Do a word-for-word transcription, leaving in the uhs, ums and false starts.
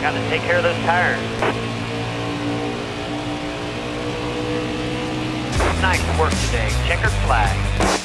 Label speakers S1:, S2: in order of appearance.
S1: Got to take care of those tires. Nice work today. Checkered flag.